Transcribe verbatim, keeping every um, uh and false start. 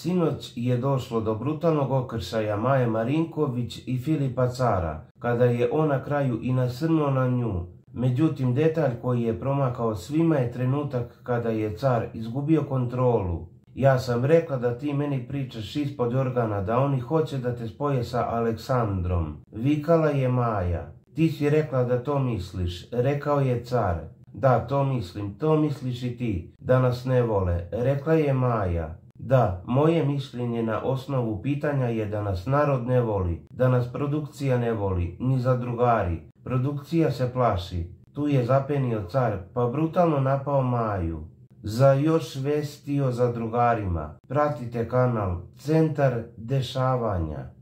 Sinoć je došlo do brutalnog okršaja Maje Marinković i Filipa Cara, kada je on na kraju i nasrnuo na nju. Međutim, detalj koji je promakao svima je trenutak kada je Car izgubio kontrolu. Ja sam rekla da ti meni pričaš ispod organa, da oni hoće da te spoje sa Aleksandrom. Vikala je Maja. Ti si rekla da to misliš, rekao je Car. Da, to mislim, to misliš i ti, da nas ne vole, rekla je Maja. Da, moje mišljenje na osnovu pitanja je da nas narod ne voli, da nas produkcija ne voli, ni zadrugari. Produkcija se plaši. Tu je zapenio Car, pa brutalno napao Maju. Za još vesti o zadrugarima pratite kanal Centar dešavanja.